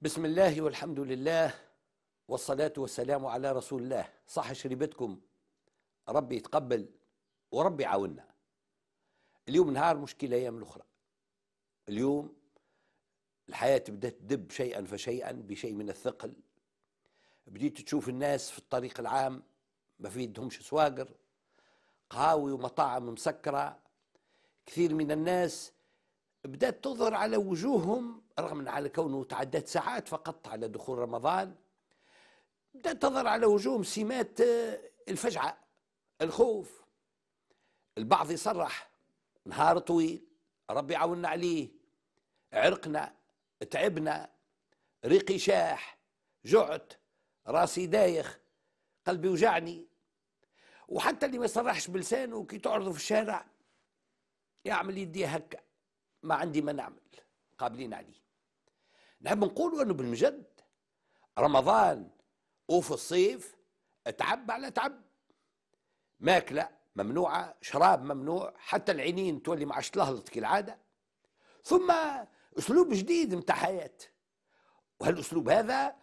بسم الله والحمد لله والصلاة والسلام على رسول الله. صح شريبتكم، ربي يتقبل وربي يعاوننا. اليوم نهار مشكلة الأيام الأخرى. اليوم الحياة بدأت تدب شيئا فشيئا بشيء من الثقل. بديت تشوف الناس في الطريق العام ما في يدهمش سواقر، قهاوي ومطاعم مسكرة. كثير من الناس بدأت تظهر على وجوههم، رغم أن على كونه تعدت ساعات فقط على دخول رمضان، بدأت تظهر على وجوههم سمات الفجعة، الخوف. البعض يصرح نهار طويل، ربي يعاوننا عليه، عرقنا، تعبنا، ريقي شاح، جعت، راسي دايخ، قلبي وجعني. وحتى اللي ما يصرحش بلسانه كي تعرضه في الشارع يعمل يديه هكا، ما عندي ما نعمل، قابلين عليه. نحب نقول انه بالمجد رمضان وفي الصيف تعب على تعب، ماكله ممنوعه، شراب ممنوع، حتى العينين تولي ما عادش تلهلط كالعاده، ثم اسلوب جديد متاع حياه. وهالاسلوب هذا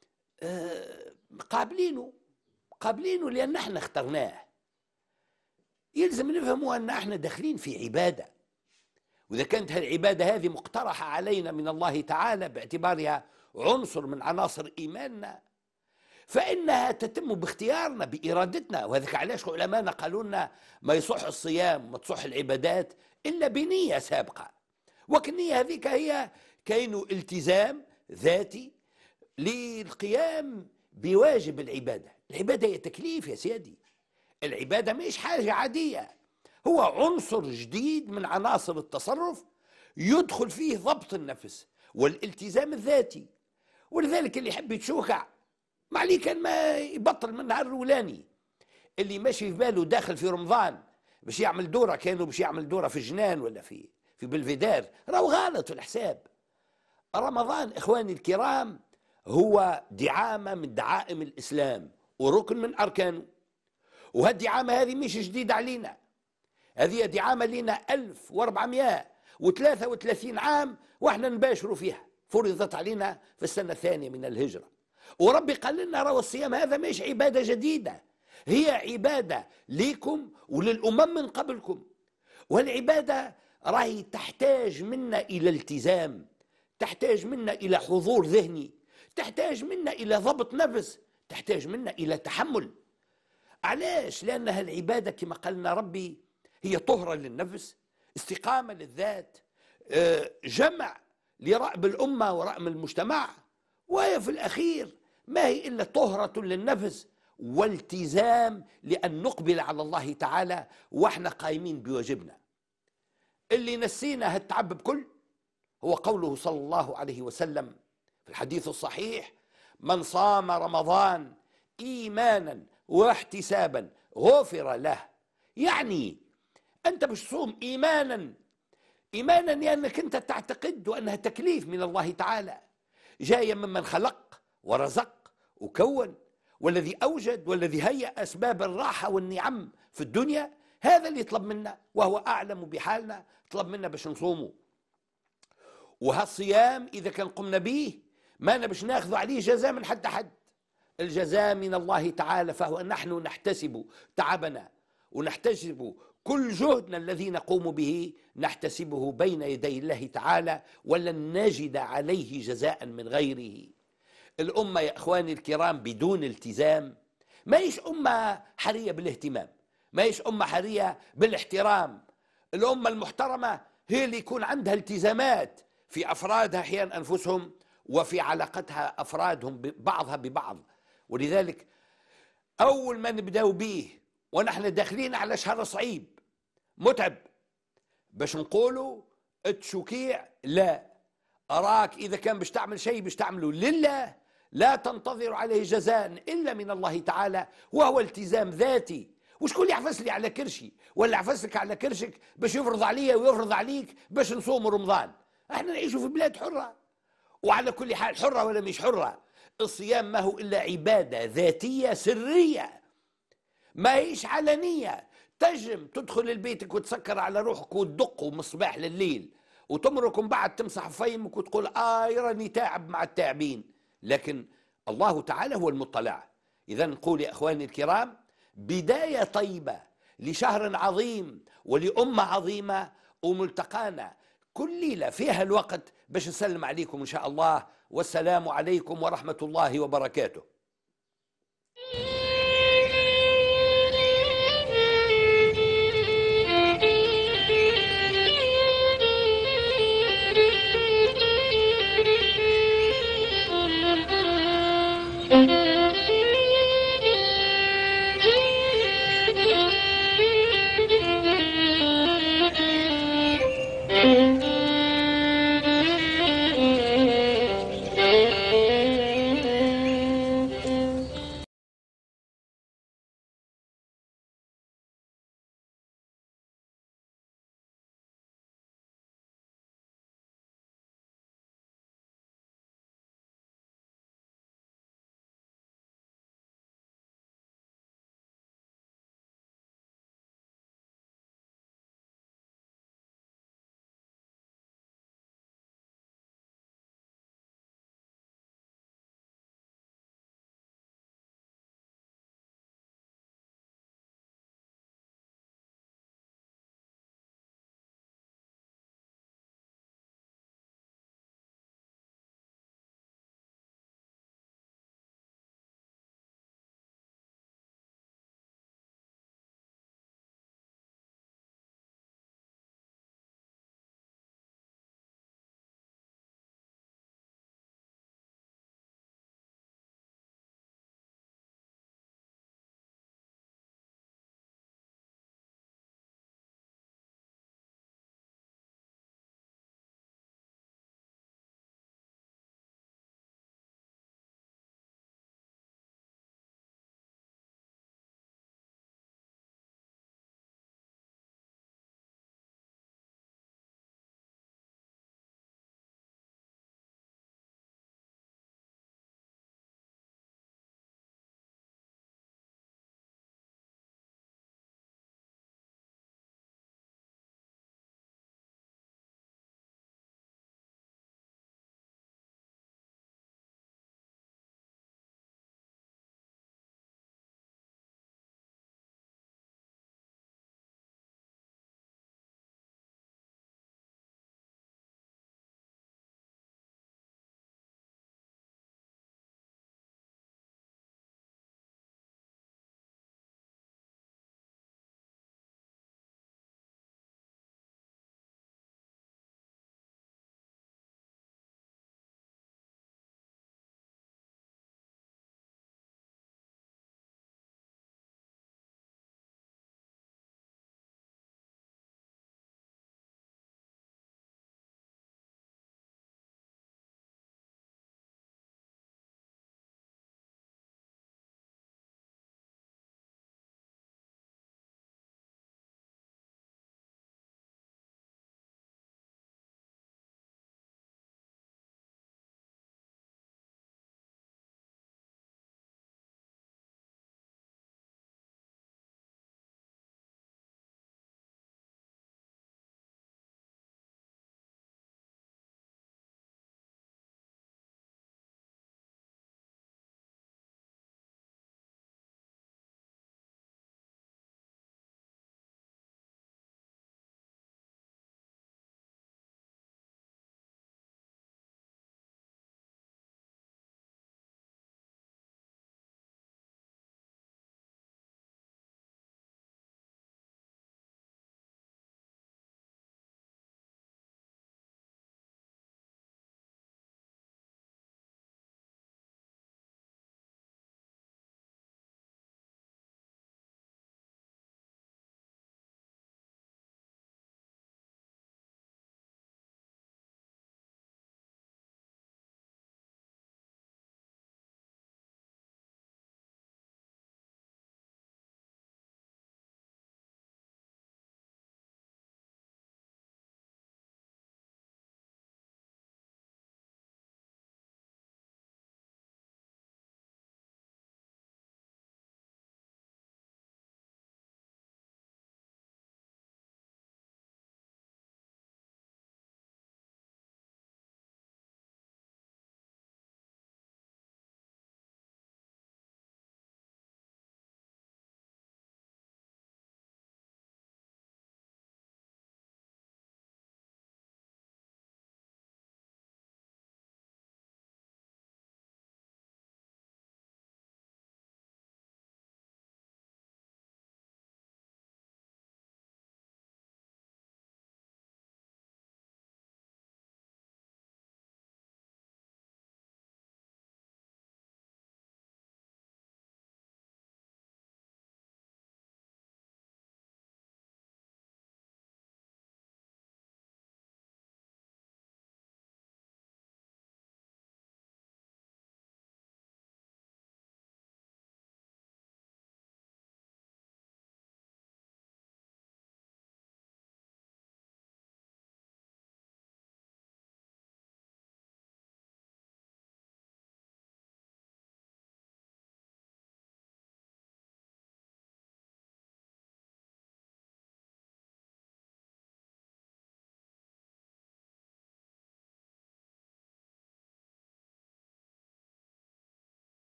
قابلينه لان احنا اخترناه. يلزم نفهموا ان احنا داخلين في عباده، وإذا كانت هالعبادة هذه مقترحة علينا من الله تعالى باعتبارها عنصر من عناصر إيماننا، فإنها تتم باختيارنا بإرادتنا. وهذاك علاش علماءنا قالوا لنا ما يصح الصيام وما تصح العبادات إلا بنية سابقة، وكالنية هذيك هي كاينه التزام ذاتي للقيام بواجب العبادة. العبادة هي تكليف يا سيدي، العبادة مش حاجة عادية، هو عنصر جديد من عناصر التصرف يدخل فيه ضبط النفس والالتزام الذاتي. ولذلك اللي يحب يتشوكع ما عليه كان ما يبطل من النهار الاولاني. اللي ماشي في باله داخل في رمضان باش يعمل دوره، كانوا باش يعمل دوره في جنان ولا في بلفيدار، راهو غلط في الحساب. رمضان اخواني الكرام هو دعامه من دعائم الاسلام وركن من اركانه، وهالدعامه هذه مش جديده علينا، هذه دعامة لنا 1433 عام واحنا نباشروا فيها، فرضت علينا في السنة الثانية من الهجرة. وربي قال لنا راهو الصيام هذا مش عبادة جديدة، هي عبادة ليكم وللأمم من قبلكم. والعبادة راهي تحتاج منا إلى التزام، تحتاج منا إلى حضور ذهني، تحتاج منا إلى ضبط نفس، تحتاج منا إلى تحمل. علاش؟ لأنها العبادة كما قالنا ربي هي طهرة للنفس، استقامة للذات، جمع لرأب الأمة ورأم المجتمع، وهي في الأخير ما هي إلا طهرة للنفس والتزام لأن نقبل على الله تعالى وإحنا قايمين بواجبنا. اللي نسينا هالتعب بكل هو قوله صلى الله عليه وسلم في الحديث الصحيح: من صام رمضان إيمانا واحتسابا غفر له. يعني أنت مش تصوم إيمانا لأنك أنت تعتقد أنها تكليف من الله تعالى، جاية ممن خلق ورزق وكون، والذي أوجد والذي هيأ أسباب الراحة والنعم في الدنيا، هذا اللي يطلب منا وهو أعلم بحالنا، طلب منا باش نصومه. وهالصيام إذا كان قمنا به ما باش ناخذ عليه جزاء من حد، الجزاء من الله تعالى، فهو نحن نحتسب تعبنا ونحتسب كل جهدنا الذي نقوم به، نحتسبه بين يدي الله تعالى، ولن نجد عليه جزاء من غيره. الأمة يا إخواني الكرام بدون التزام ما هيش أمة حرية بالاهتمام، ما هيش أمة حرية بالاحترام. الأمة المحترمة هي اللي يكون عندها التزامات في أفرادها حيال أنفسهم، وفي علاقتها أفرادهم بعضها ببعض. ولذلك أول ما نبدأ به ونحن داخلين على شهر صعيب متعب باش نقولوا التشوكيع، لا، أراك إذا كان باش تعمل شيء باش تعمله لله، لا تنتظر عليه جزاء إلا من الله تعالى، وهو التزام ذاتي. وشكون يحفظ لي على كرشي ولا يحفظ لك على كرشك باش يفرض عليا ويفرض عليك باش نصوم رمضان؟ احنا نعيشوا في بلاد حرة، وعلى كل حال حرة ولا مش حرة، الصيام ما هو إلا عبادة ذاتية سرية، ما هيش علنية. تجم تدخل لبيتك وتسكر على روحك وتدق من الصباح لليل وتمركم بعد تمسح فيمك وتقول راني تاعب مع التاعبين، لكن الله تعالى هو المطلع. إذا نقول يا إخواني الكرام، بداية طيبة لشهر عظيم ولأمة عظيمة، وملتقانا كل ليلة فيها الوقت باش نسلم عليكم إن شاء الله. والسلام عليكم ورحمة الله وبركاته.